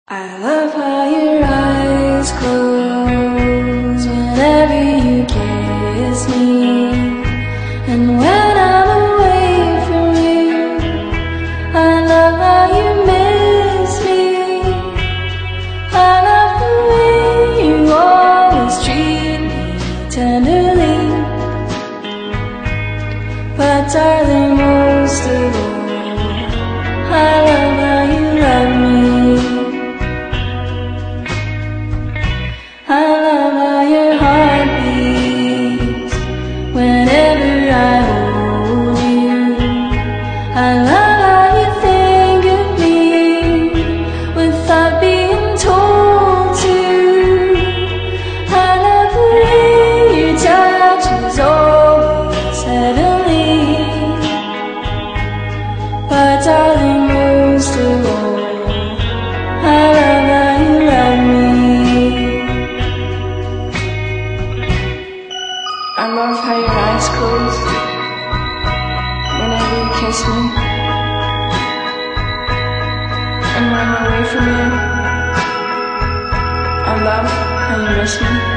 I love how your eyes close whenever you kiss me, and when I'm away from you, I love how you miss me. I love the way you always treat me tenderly, but darling, most of all, I love how you love me. I love how your heart beats whenever I hold you. I love how you think of me without being told to. I love the way your touch is always heavenly, but darling, most of all, I love how you love me. I love how your eyes close whenever you kiss me, and when I'm away from you, I love how you miss me.